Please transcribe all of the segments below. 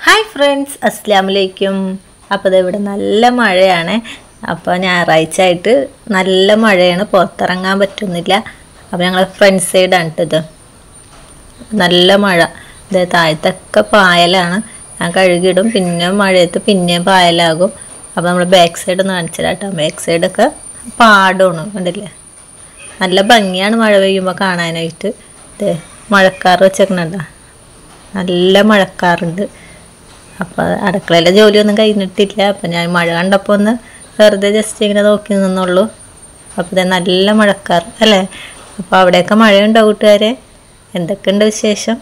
Hi friends, അസ്സലാമലൈക്കും. അപ്പോൾ ഇവിടെ നല്ല മഴയാണ്. അപ്പോൾ ഞായറാഴ്ച ആയിട്ട് നല്ല മഴയാണ്, പുറത്തിറങ്ങാൻ പറ്റുന്നില്ല. അപ്പോൾ ഞങ്ങൾ ഫ്രണ്ട് സൈഡാണ് ഇത്. നല്ല മഴ. ഇത് താഴത്തൊക്കെ പായലാണ്. ഞാൻ കഴുകിയിടും, പിന്നെ മഴയത്ത് പിന്നെയും പായലാകും. അപ്പോൾ നമ്മൾ ബാക്ക് സൈഡ് ഒന്ന് കാണിച്ചിട്ടാ. ബാക്ക് സൈഡൊക്കെ പാടമാണ്, കണ്ടില്ലേ? നല്ല ഭംഗിയാണ് മഴ പെയ്യുമ്പോൾ കാണാനായിട്ട്. ഇത് മഴക്കാർ വെച്ചേക്കണുണ്ടോ? നല്ല മഴക്കാറുണ്ട്. അപ്പോൾ അടുക്കളയിലെ ജോലിയൊന്നും കഴിഞ്ഞിട്ടില്ല. അപ്പം ഞാൻ മഴ കണ്ടപ്പോൾ ഒന്ന് വെറുതെ ജസ്റ്റ് ഇങ്ങനെ നോക്കി നിന്നുള്ളൂ. അപ്പോൾ ഇത് നല്ല മഴക്കാർ അല്ലേ? അപ്പോൾ അവിടെയൊക്കെ മഴയുണ്ടോ കൂട്ടുകാരെ? എന്തൊക്കെയുണ്ട് വിശേഷം?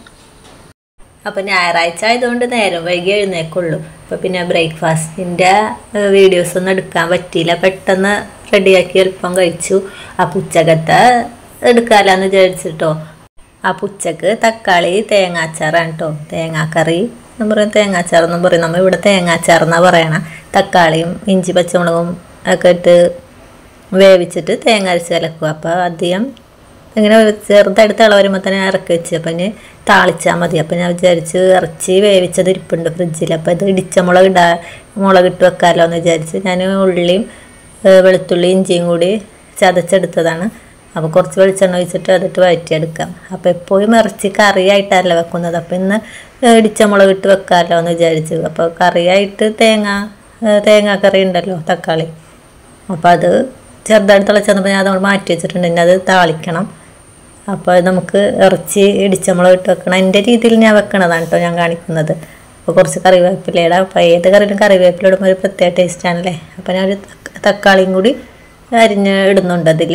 അപ്പോൾ ഞായറാഴ്ച ആയതുകൊണ്ട് നേരം വൈകി എഴുന്നേക്കുള്ളൂ. അപ്പോൾ പിന്നെ ബ്രേക്ക്ഫാസ്റ്റിൻ്റെ വീഡിയോസൊന്നും എടുക്കാൻ പറ്റിയില്ല. പെട്ടെന്ന് റെഡിയാക്കി എളുപ്പം കഴിച്ചു. അപ്പോൾ ഉച്ചക്കത്തെ എടുക്കാമെന്ന് വിചാരിച്ചിട്ടോ. അപ്പോൾ ഉച്ചക്ക് തക്കാളി തേങ്ങാച്ചാറാണ് കേട്ടോ. തേങ്ങാക്കറി എന്ന് പറയും, തേങ്ങാച്ചാറെന്നും പറയും. നമ്മൾ ഇവിടെ തേങ്ങാച്ചാറെന്നാണ് പറയണം. തക്കാളിയും ഇഞ്ചി പച്ചമുളകും ഒക്കെ ഇട്ട് വേവിച്ചിട്ട് തേങ്ങ അരച്ച് കലക്കുക. അപ്പോൾ അധികം ഇങ്ങനെ ചെറുതായിട്ട് തിള വരുമ്പോൾ തന്നെ ഇറക്കി വെച്ച് അപ്പം ഇനി താളിച്ചാൽ മതി. അപ്പം ഞാൻ വിചാരിച്ച് ഇറച്ചി വേവിച്ചത് ഇരിപ്പുണ്ട് ഫ്രിഡ്ജിൽ. അപ്പോൾ ഇത് ഇടിച്ച മുളകിട്ട് വെക്കാമല്ലോ എന്ന് വിചാരിച്ച് ഞാൻ ഉള്ളിയും വെളുത്തുള്ളി ഇഞ്ചിയും കൂടി ചതച്ചെടുത്തതാണ്. അപ്പോൾ കുറച്ച് വെളിച്ചെണ്ണ ഒഴിച്ചിട്ട് അതിട്ട് വഴറ്റിയെടുക്കാം. അപ്പോൾ എപ്പോഴും ഇറച്ചി കറിയായിട്ടല്ല വെക്കുന്നത്. അപ്പോൾ ഇന്ന് ഇടിച്ച മുളകിട്ട് വെക്കാമല്ലോ എന്ന് വിചാരിച്ചു. അപ്പോൾ കറിയായിട്ട് തേങ്ങാക്കറി ഉണ്ടല്ലോ, തക്കാളി. അപ്പോൾ അത് ചെറുതായിട്ട് തിളച്ചപ്പോൾ ഞാൻ അതോട് മാറ്റി വെച്ചിട്ടുണ്ട്. ഇനി അത് താളിക്കണം. അപ്പോൾ നമുക്ക് ഇറച്ചി ഇടിച്ച മുളകിട്ട് വെക്കണം. എൻ്റെ രീതിയിൽ ഞാൻ വെക്കണതാണ് കേട്ടോ ഞാൻ കാണിക്കുന്നത്. അപ്പോൾ കുറച്ച് കറിവേപ്പില ഇടാം. അപ്പോൾ ഏത് കറിയിലും കറിവേപ്പില ഇടുമ്പോൾ ഒരു പ്രത്യേക ടേസ്റ്റാണല്ലേ. അപ്പോൾ ഞാൻ ഒരു തക്കാളിയും കൂടി അരിഞ്ഞ് ഇടുന്നുണ്ട് അതിൽ.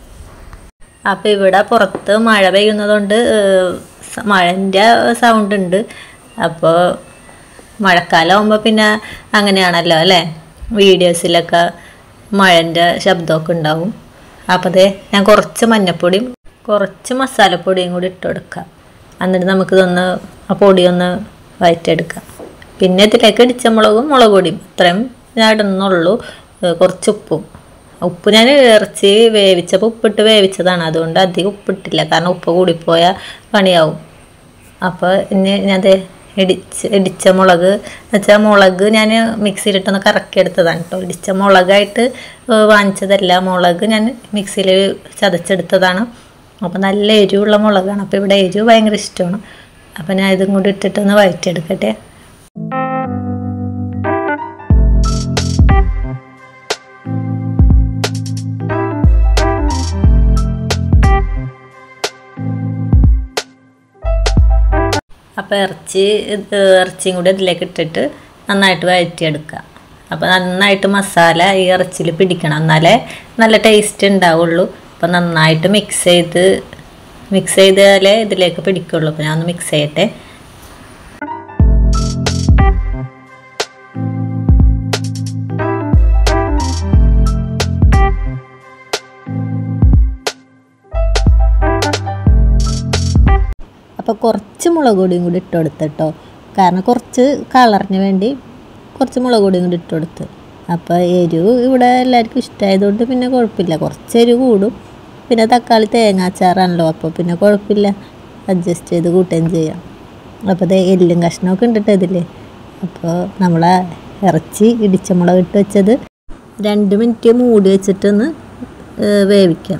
അപ്പോൾ ഇവിടെ പുറത്ത് മഴ പെയ്യുന്നതുകൊണ്ട് മഴൻ്റെ സൗണ്ട് ഉണ്ട്. അപ്പോൾ മഴക്കാലം ആകുമ്പോൾ പിന്നെ അങ്ങനെയാണല്ലോ അല്ലേ, വീഡിയോസിലൊക്കെ മഴൻ്റെ ശബ്ദമൊക്കെ ഉണ്ടാവും. അപ്പോൾ അതേ ഞാൻ കുറച്ച് മഞ്ഞൾപ്പൊടിയും കുറച്ച് മസാലപ്പൊടിയും കൂടി ഇട്ട് കൊടുക്കാം. എന്നിട്ട് നമുക്കിതൊന്ന് ആ പൊടിയൊന്ന് വഴറ്റിയെടുക്കാം. പിന്നെ ഇതിലേക്ക് ഇടിച്ച മുളക് പൊടിയും ഇത്രയും ഞാൻ ഇടുന്നുള്ളൂ. കുറച്ച് ഉപ്പ് ഞാൻ ഇറച്ചി വേവിച്ചപ്പോൾ ഉപ്പിട്ട് വേവിച്ചതാണ്. അതുകൊണ്ട് അധികം ഉപ്പിട്ടില്ല, കാരണം ഉപ്പ് കൂടിപ്പോയാൽ പണിയാവും. അപ്പോൾ ഇനി ഞാനത് ഇടിച്ച മുളക് എന്നുവെച്ചാൽ മുളക് ഞാൻ മിക്സിയിലിട്ടൊന്ന് കറക്കിയെടുത്തതാണ് കേട്ടോ. ഇടിച്ച മുളകായിട്ട് വാങ്ങിച്ചതല്ല, മുളക് ഞാൻ മിക്സിയിൽ ചതച്ചെടുത്തതാണ്. അപ്പോൾ നല്ല എരിവുള്ള മുളകാണ്. അപ്പോൾ ഇവിടെ എരിവ് ഭയങ്കര ഇഷ്ടമാണ്. അപ്പോൾ ഞാൻ ഇതും കൂടി ഇട്ടിട്ടൊന്ന് വഴറ്റിയെടുക്കട്ടെ. അപ്പോൾ ഇറച്ചിയും കൂടി ഇതിലേക്ക് ഇട്ടിട്ട് നന്നായിട്ട് വഴറ്റിയെടുക്കുക. അപ്പോൾ നന്നായിട്ട് മസാല ഈ ഇറച്ചിയിൽ പിടിക്കണം, എന്നാലേ നല്ല ടേസ്റ്റ് ഉണ്ടാവുള്ളൂ. അപ്പോൾ നന്നായിട്ട് മിക്സ് ചെയ്താലേ ഇതിലേക്ക് പിടിക്കുള്ളൂ. അപ്പോൾ ഞാൻ ഒന്ന് മിക്സ് ചെയ്യട്ടെ. അപ്പോൾ കുറച്ച് മുളക് പൊടിയും കൂടി ഇട്ട് കൊടുത്തിട്ടോ, കാരണം കുറച്ച് കളറിന് വേണ്ടി കുറച്ച് മുളക് പൊടിയും കൂടി ഇട്ട് കൊടുത്ത്. അപ്പോൾ എരിവ് ഇവിടെ എല്ലാവർക്കും ഇഷ്ടമായതുകൊണ്ട് പിന്നെ കുഴപ്പമില്ല, കുറച്ച് എരിവ് കൂടും. പിന്നെ തക്കാളി തേങ്ങാച്ചാറാണല്ലോ, അപ്പോൾ പിന്നെ കുഴപ്പമില്ല, അഡ്ജസ്റ്റ് ചെയ്ത് കൂട്ടുകയും ചെയ്യാം. അപ്പോൾ അത് എല്ലും കഷ്ണമൊക്കെ ഉണ്ടിട്ട് ഇതിൽ. അപ്പോൾ നമ്മളെ ഇറച്ചി ഇടിച്ച മുളക് ഇട്ട് വെച്ചത് 2 മിനിറ്റ് മൂടി വെച്ചിട്ടൊന്ന് വേവിക്കാം.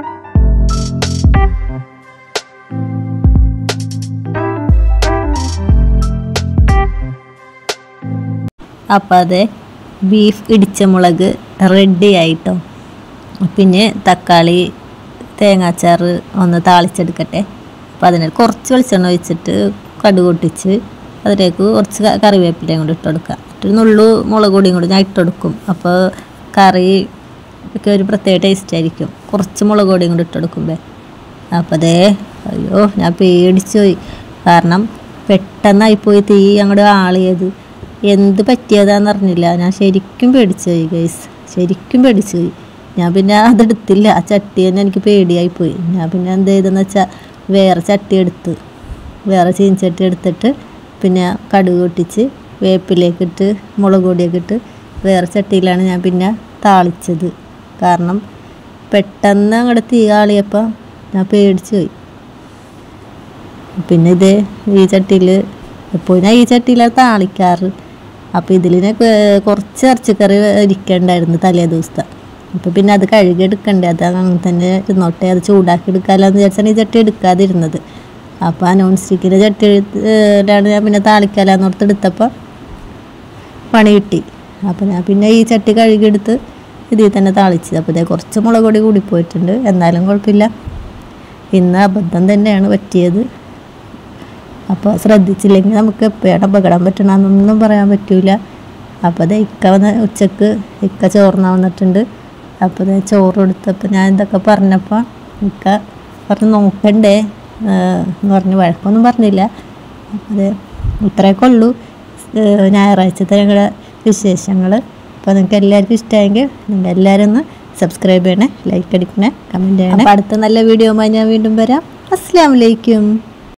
അപ്പോൾ അത് ബീഫ് ഇടിച്ച മുളക് റെഡി ആയിട്ടോ. പിന്നെ തക്കാളി തേങ്ങാച്ചാറ് ഒന്ന് താളിച്ചെടുക്കട്ടെ. അപ്പോൾ അതിന് കുറച്ച് വെളിച്ചെണ്ണ ഒഴിച്ചിട്ട് കടുക് പൊട്ടിച്ച് അതിലേക്ക് കുറച്ച് കറിവേപ്പിലയും കൂടി ഇട്ട് കൊടുക്കുക. ഒരു നുള്ളു മുളക് പൊടിയും കൂടി ഞാൻ ഇട്ട് കൊടുക്കും. അപ്പോൾ കറി ഒക്കെ ഒരു പ്രത്യേക ടേസ്റ്റ് ആയിരിക്കും, കുറച്ച് മുളക് പൊടിയും കൂടി ഇട്ട് കൊടുക്കുമ്പോൾ. അപ്പോൾ അതേ അയ്യോ ഞാൻ പേടിച്ചു പോയി, കാരണം പെട്ടെന്നായിപ്പോയി തീ അങ്ങോട്ട് ആളിയത്. എന്ത് പറ്റിയതാന്ന് അറിഞ്ഞില്ല. ഞാൻ ശരിക്കും പേടിച്ചു പോയി ഗൈസ്, ശരിക്കും പേടിച്ചു പോയി. ഞാൻ പിന്നെ അതെടുത്തില്ല, ആ ചട്ടി തന്നെ എനിക്ക് പേടിയായിപ്പോയി. ഞാൻ പിന്നെ എന്ത് ചെയ്തെന്ന് വെച്ചാൽ വേറെ ചീനച്ചട്ടി എടുത്തിട്ട് പിന്നെ കടുക് പൊട്ടിച്ച് വേപ്പിലേക്ക് ഇട്ട് മുളക് പൊടിയൊക്കെ ഇട്ട് വേറെ ചട്ടിയിലാണ് ഞാൻ പിന്നെ താളിച്ചത്. കാരണം പെട്ടെന്ന് അങ്ങോട്ട് തീ ആളിയപ്പോൾ ഞാൻ പേടിച്ചു പോയി. പിന്നെ ഈ ചട്ടിയിൽ എപ്പോഴും ഞാൻ ഈ ചട്ടിയിലാണ് താളിക്കാറ്. അപ്പോൾ ഇതിലിനെ കുറച്ച് ഇറച്ചിക്കറി ഇരിക്കണ്ടായിരുന്നു തലേ ദിവസത്തെ. അപ്പോൾ പിന്നെ അത് കഴുകിയെടുക്കണ്ടേ, അത് അങ്ങനെ തന്നെ ഇരുന്നോട്ടെ, അത് ചൂടാക്കി എടുക്കാമല്ലോ എന്ന് വിചാരിച്ചാണ് ഈ ചട്ടി എടുക്കാതിരുന്നത്. അപ്പോൾ ആ നോൺ സ്റ്റിക്കിൻ്റെ ചട്ടിയിലാണ് ഞാൻ പിന്നെ താളിക്കാലാന്ന് ഓർത്ത് എടുത്തപ്പോൾ പണി കിട്ടി. അപ്പോൾ ഞാൻ പിന്നെ ഈ ചട്ടി കഴുകിയെടുത്ത് ഇതിൽ തന്നെ താളിച്ചത്. അപ്പോൾ ഇതേ കുറച്ച് മുളക് പൊടി കൂടിപ്പോയിട്ടുണ്ട്, എന്നാലും കുഴപ്പമില്ല. ഇന്ന് അബദ്ധം തന്നെയാണ് പറ്റിയത്. അപ്പോൾ ശ്രദ്ധിച്ചില്ലെങ്കിൽ നമുക്ക് എപ്പോഴാണ് അപകടം പറ്റണമെന്നൊന്നും പറയാൻ പറ്റില്ല. അപ്പോൾ അത് ഉച്ചക്ക് ഇക്ക ചോറിന് വന്നിട്ടുണ്ട്. അപ്പോൾ അത് ചോറ് കൊടുത്തപ്പോൾ ഞാൻ ഇതൊക്കെ പറഞ്ഞപ്പോൾ ഇക്ക പറഞ്ഞ് നോക്കണ്ടേ എന്ന് പറഞ്ഞ് വഴക്കൊന്നും പറഞ്ഞില്ല. അത് ഇത്രയൊക്കെ ഉള്ളൂ ഞായറാഴ്ചത്തെ ഞങ്ങളുടെ വിശേഷങ്ങൾ. അപ്പോൾ നിങ്ങൾക്ക് എല്ലാവർക്കും ഇഷ്ടമായെങ്കിൽ നിങ്ങൾ എല്ലാവരും ഒന്ന് സബ്സ്ക്രൈബ് ചെയ്യണേ, ലൈക്ക് അടിക്കണേ, കമൻറ്റ് ചെയ്യണേ. അപ്പോൾ അടുത്ത നല്ല വീഡിയോയുമായി ഞാൻ വീണ്ടും വരാം. അസ്സലാമു അലൈക്കും.